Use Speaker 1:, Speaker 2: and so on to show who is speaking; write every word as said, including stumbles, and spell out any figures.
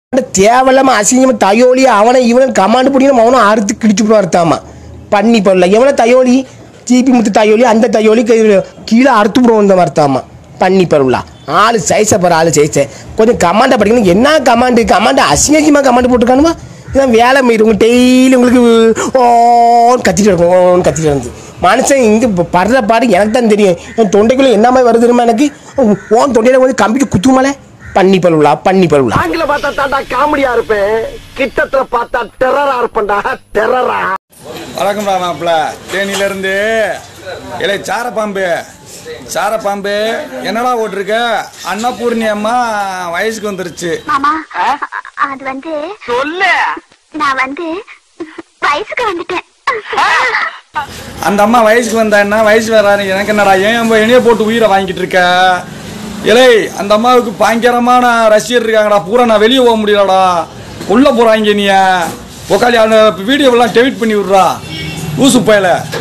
Speaker 1: தேவையில்லாம அசிங்கமா தயோலி அவனை இவன் கமாண்ட் பிடிக்கணும் அவனும் அறுத்து கிடிச்சு வருத்தாமா பண்ணி போடல எவனை தயோலி ஜிபி முத்து தயோலி அந்த தயோலி கீழே அறுத்து விடுவோம் இந்த வருத்தாமா பண்ணி பருவலா ஆளு சைஸை பாரு ஆளு சைஸை கொஞ்சம் கமாண்டை படிக்கணும் என்ன கமாண்டு கமாண்டு அசிங்கமாக கமாண்டு போட்டுருக்கானுமா இதான் வேலை மீறி உங்க டெய்லி உங்களுக்கு ஓன்னு கத்திட்டு இருக்கும் ஓன்னு கத்திட்டு இருந்து மனுஷன் இங்கே படுற பாடு எனக்கு தான் தெரியும் என் தொண்டைக்குள்ளே என்ன மாதிரி வருதுமா எனக்கு ஓன் தொண்டையில வந்து கம்பிட்டு குத்துமாலே பண்ணி பருவலா பண்ணி பருவலா
Speaker 2: ஆங்கில பார்த்தா தாண்டா காமெடியா இருப்பேன் கிட்டத்துல பார்த்தா டெரரா இருப்பேன்டா டெரரா.
Speaker 3: வணக்கம்டா மாப்பிள்ள தேனியில இருந்து இல்லை சாரப்பாம்பு சாரப்பாம்பு என்னடா ஓட்டிருக்க அன்னபூர்ணி அம்மா வயசுக்கு வந்துருச்சு.
Speaker 4: மாமா அது வந்து
Speaker 2: சொல்லு
Speaker 4: நான் வந்து வயசுக்கு வந்துட்டேன்.
Speaker 3: அந்த அம்மா வயசுக்கு வந்தா என்ன வயசு வராது எனக்கு என்னடா ஏன் என்னைய போட்டு உயிரை வாங்கிட்டு இருக்க. இலை அந்த அம்மாவுக்கு பயங்கரமான ரசிகர் இருக்காங்கடா பூரா நான் வெளியே போக முடியலடா உள்ள போறாங்க நீ உக்காளி அந்த வீடியோவெல்லாம் டெலிட் பண்ணி விட்றா ஊசு பயல.